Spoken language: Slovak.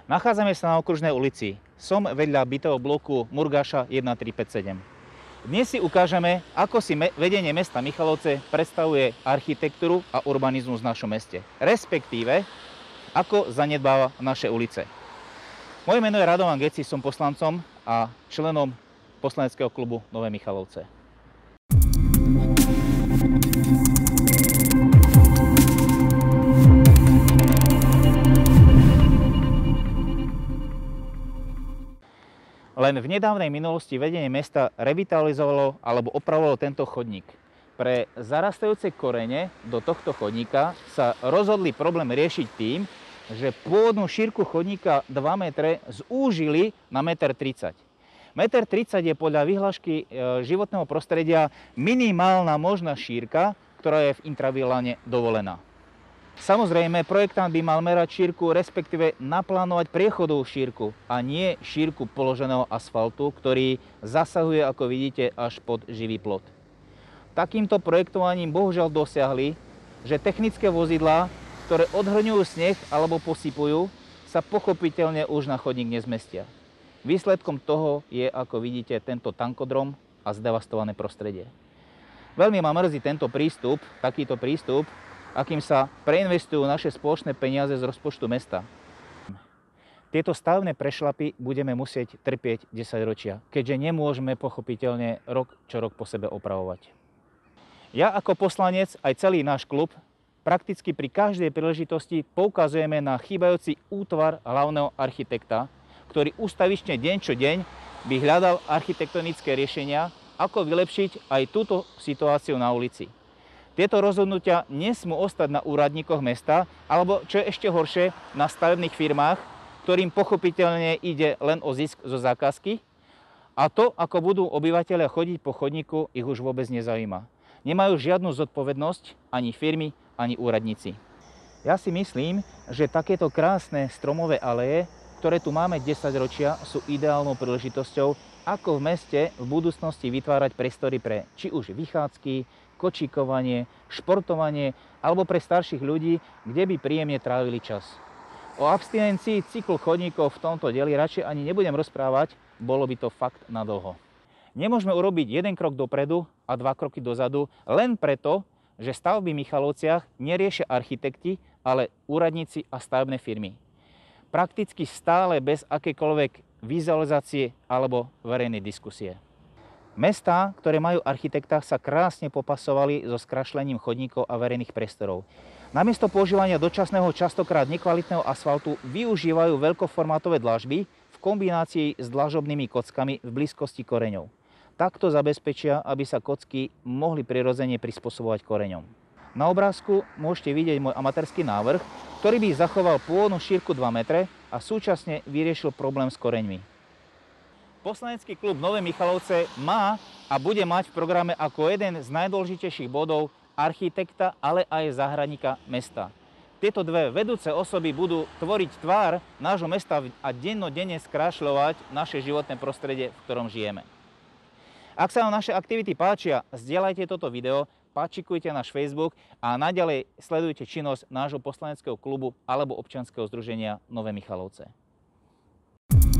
Nachádzame sa na Okružnej ulici. Som vedľa bytového bloku Murgáša 1357. Dnes si ukážeme, ako si vedenie mesta Michalovce predstavuje architektúru a urbanizmus v našom meste. Respektíve, ako zanedbáva naše ulice. Moje meno je Radovan Geci, som poslancom a členom poslaneckého klubu Nové Michalovce. Len v nedávnej minulosti vedenie mesta revitalizovalo alebo opravovalo tento chodník. Pre zarastajúce korene do tohto chodníka sa rozhodli problém riešiť tým, že pôvodnú šírku chodníka 2 metre zúžili na 1,30 m. 1,30 m je podľa vyhlášky životného prostredia minimálna možná šírka, ktorá je v intraviláne dovolená. Samozrejme, projektant by mal merať šírku, respektíve naplánovať priechodovú šírku a nie šírku položeného asfaltu, ktorý zasahuje, ako vidíte, až pod živý plot. Takýmto projektovaním bohužiaľ dosiahli, že technické vozidlá, ktoré odhrňujú sneh alebo posypujú, sa pochopiteľne už na chodník nezmestia. Výsledkom toho je, ako vidíte, tento tankodrom a zdevastované prostredie. Veľmi ma mrzí takýto prístup, akým sa preinvestujú naše spoločné peniaze z rozpočtu mesta. Tieto stavebné prešľapy budeme musieť trpieť 10 ročia, keďže nemôžeme pochopiteľne rok čo rok po sebe opravovať. Ja ako poslanec, aj celý náš klub, prakticky pri každej príležitosti poukazujeme na chýbajúci útvar hlavného architekta, ktorý ustavične deň čo deň by hľadal architektonické riešenia, ako vylepšiť aj túto situáciu na ulici. Tieto rozhodnutia nesmú ostať na úradníkoch mesta, alebo čo je ešte horšie, na stavebných firmách, ktorým pochopiteľne ide len o zisk zo zákazky. A to, ako budú obyvateľia chodiť po chodníku, ich už vôbec nezaujíma. Nemajú žiadnu zodpovednosť ani firmy, ani úradníci. Ja si myslím, že takéto krásne stromové aleje, ktoré tu máme 10 ročia, sú ideálnou príležitosťou, ako v meste v budúcnosti vytvárať priestory pre či už vychádzky, kočíkovanie, športovanie alebo pre starších ľudí, kde by príjemne trávili čas. O abstinencii cyklu chodníkov v tomto dieli radšej ani nebudem rozprávať, bolo by to fakt na dlho. Nemôžeme urobiť jeden krok dopredu a 2 kroky dozadu len preto, že stavby v Michalovciach neriešia architekti, ale úradníci a stavebné firmy. Prakticky stále bez akékoľvek vizualizácie alebo verejnej diskusie. Mestá, ktoré majú architekta, sa krásne popasovali so skrašlením chodníkov a verejných priestorov. Namiesto používania dočasného, častokrát nekvalitného asfaltu využívajú veľkoformátové dlažby v kombinácii s dlažobnými kockami v blízkosti koreňov. Takto zabezpečia, aby sa kocky mohli prirodzene prispôsobovať koreňom. Na obrázku môžete vidieť môj amatérský návrh, ktorý by zachoval pôvodnú šírku 2 metre a súčasne vyriešil problém s koreňmi. Poslanecký klub Nové Michalovce má a bude mať v programe ako jeden z najdôležitejších bodov architekta, ale aj záhradníka mesta. Tieto dve vedúce osoby budú tvoriť tvár nášho mesta a dennodenne skrášľovať naše životné prostredie, v ktorom žijeme. Ak sa vám naše aktivity páčia, zdieľajte toto video, páčikujte náš Facebook a naďalej sledujte činnosť nášho poslaneckého klubu alebo občianskeho združenia Nové Michalovce.